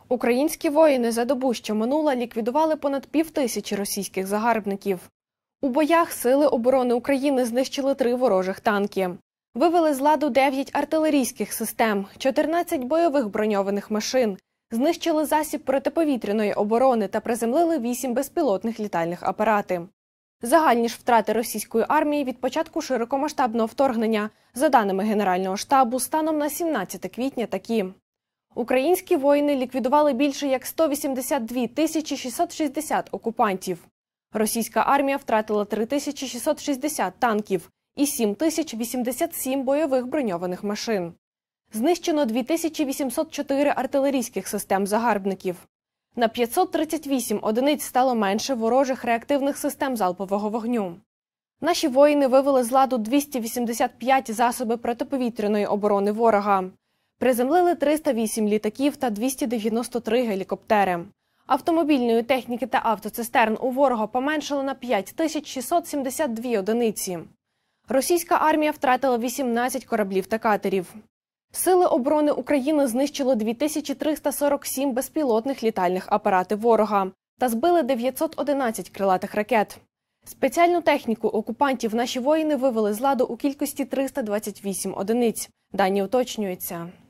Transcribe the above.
Українські воїни за добу, що минула, ліквідували понад 5000 російських загарбників. У боях Сили оборони України знищили 3 ворожих танки. Вивели з ладу 9 артилерійських систем, 14 бойових броньованих машин, знищили засіб протиповітряної оборони та приземлили 8 безпілотних літальних апарати. Загальні ж втрати російської армії від початку широкомасштабного вторгнення, за даними Генерального штабу, станом на 17 квітня такі. Українські воїни ліквідували більше як 182 660 окупантів. Російська армія втратила 3660 танків і 7087 бойових броньованих машин. Знищено 2804 артилерійських систем загарбників. На 538 одиниць стало менше ворожих реактивних систем залпового вогню. Наші воїни вивели з ладу 285 засоби протиповітряної оборони ворога. Приземлили 308 літаків та 293 гелікоптери. Автомобільної техніки та автоцистерн у ворога поменшало на 5672 одиниці. Російська армія втратила 18 кораблів та катерів. Сили оборони України знищили 2347 безпілотних літальних апаратів ворога та збили 911 крилатих ракет. Спеціальну техніку окупантів наші воїни вивели з ладу у кількості 328 одиниць. Дані уточнюються.